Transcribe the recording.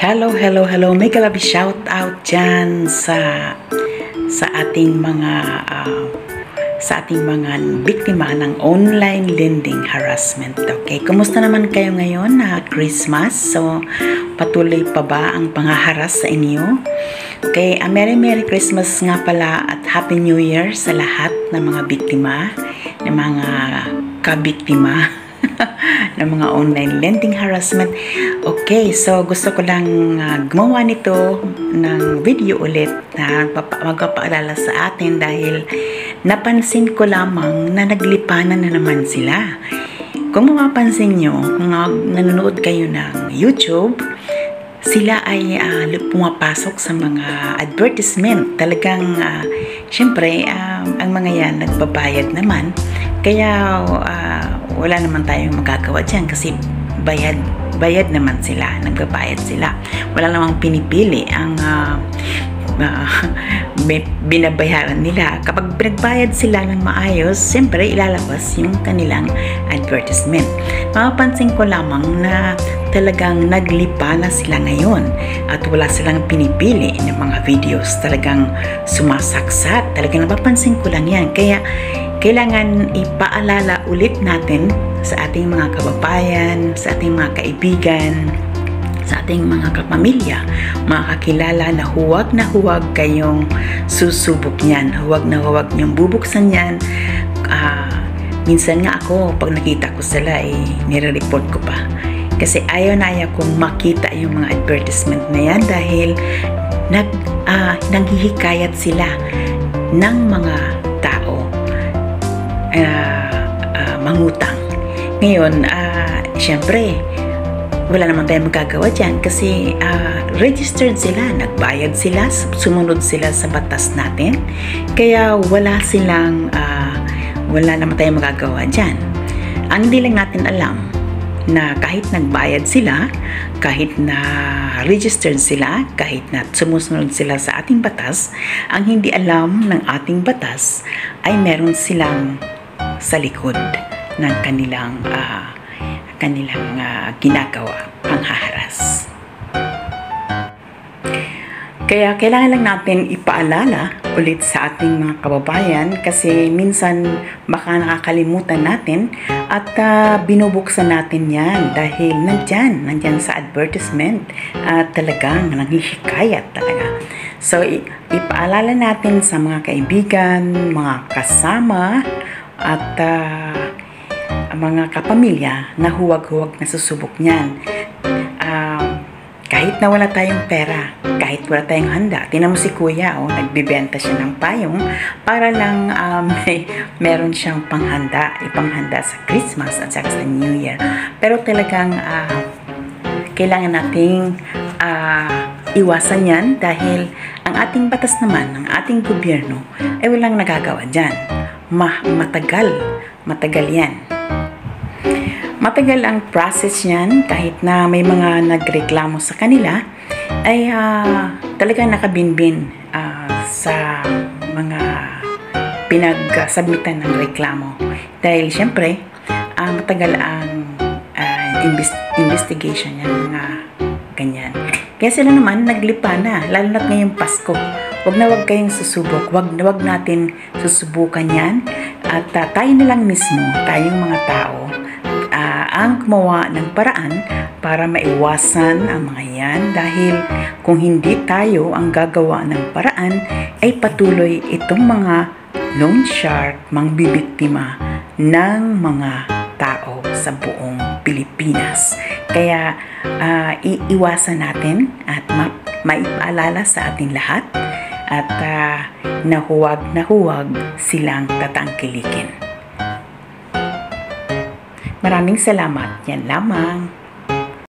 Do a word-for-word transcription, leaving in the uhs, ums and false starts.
Hello, hello, hello. May kalabi shout out dyan sa sa ating mga uh, sa ating mga biktima ng online lending harassment. Okay, kumusta naman kayo ngayon na Christmas? So, patuloy pa ba ang panghaharas sa inyo? Okay, a Merry Merry Christmas nga pala at Happy New Year sa lahat ng mga biktima, ng mga kabiktima ng mga online lending harassment. Okay, so gusto ko lang uh, gumawa nito ng video ulit na magpapaalala sa atin dahil napansin ko lamang na naglipanan na naman sila. Kung mapapansin nyo, kung nanonood kayo ng YouTube, sila ay uh, pumapasok sa mga advertisement. Talagang, uh, syempre, uh, ang mga yan nagbabayad naman. Kaya, uh, wala naman tayong magagawa dyan kasi bayad, bayad naman sila, nagbabayad sila. Wala namang pinipili ang uh, uh, binabayaran nila. Kapag pinagbayad sila ng maayos, siyempre ilalabas yung kanilang advertisement. Mapapansin ko lamang na talagang naglipa na sila ngayon at wala silang pinipili ng mga videos. Talagang sumasaksat. Talagang napapansin ko lang yan. Kaya kailangan ipaalala ulit natin sa ating mga kababayan, sa ating mga kaibigan, sa ating mga kapamilya, mga kakilala na huwag na huwag kayong susubok yan. Huwag na huwag niyong bubuksan yan. Uh, minsan nga ako, pag nakita ko sila, eh, nire-report ko pa. Kasi ayaw na ayaw kong makita yung mga advertisement na yan dahil nag, uh, naghihikayat sila ng mga tao uh, uh, mangutang. Ngayon, uh, syempre, wala naman tayong magagawa dyan kasi uh, registered sila, nagbayad sila, sumunod sila sa batas natin. Kaya wala silang, uh, wala naman tayong magagawa dyan. Ang hindi lang natin alam, na kahit nagbayad sila, kahit na registered sila, kahit na sumusunod sila sa ating batas, ang hindi alam ng ating batas ay meron silang sa likod ng kanilang uh, kanilang uh, ginagawa, panghaharas. Kaya kailangan lang natin ipaalala ulit sa ating mga kababayan kasi minsan baka nakakalimutan natin at uh, binubuksan natin yan dahil nandyan, nandyan sa advertisement at uh, talagang nanghihikayat talaga. So, ipaalala natin sa mga kaibigan, mga kasama at uh, mga kapamilya na huwag-huwag na susubok niyan. Uh, kahit na wala tayong pera, kahit wala tayong handa. Tingnan mo si Kuya, oh, nagbibenta siya ng payong para lang um, may, meron siyang panghanda, ipanghanda sa Christmas at saka sa New Year. Pero talagang uh, kailangan nating uh, iwasan yan dahil ang ating batas naman, ang ating gobyerno ay walang nagagawa dyan. Ma matagal, matagal yan. Matagal ang process niyan kahit na may mga nagreklamo sa kanila ay uh, talagang nakabinbin uh, sa mga pinag-submitan ng reklamo. Dahil siyempre, uh, matagal ang uh, invest investigation yan, mga ganyan. Kaya sila naman naglipa na, lalo na't ngayong Pasko. Huwag na huwag kayong susubok, huwag na huwag natin susubukan yan. At uh, tayo na lang mismo, tayong mga tao, uh, ang gumawa ng paraan para maiwasan ang mga yan dahil kung hindi tayo ang gagawa ng paraan ay patuloy itong mga loan shark mangbibiktima ng mga tao sa buong Pilipinas. Kaya uh, iiwasan natin at ma maipaalala sa ating lahat at uh, na huwag na huwag silang tatangkilikin. Maraming salamat. Yan lamang.